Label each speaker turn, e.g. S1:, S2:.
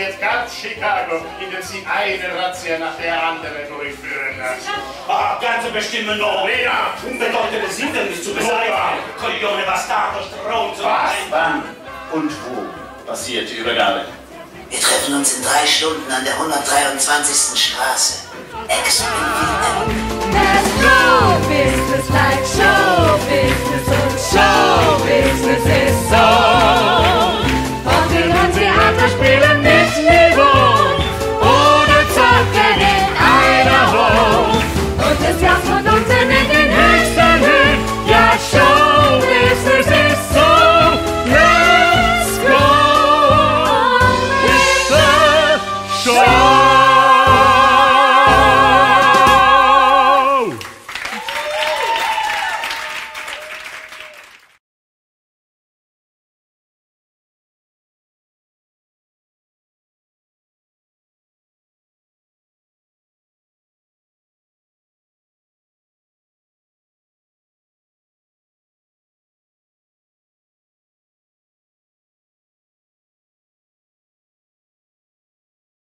S1: durchquert ganz Chicago, indem sie eine Razzia nach der anderen durchführen lassen.
S2: Ganze Bestimmung noch.
S1: Lena!
S2: Unbedeutende Siedler nicht zu beseitigen. Coglione Bastardo, Strom zu
S1: Was?
S3: Wann und wo passiert die Übergabe?
S4: Wir treffen uns in 3 Stunden an der 123. Straße.
S5: Das Show-Business bleibt Show-Business und Show-Business ist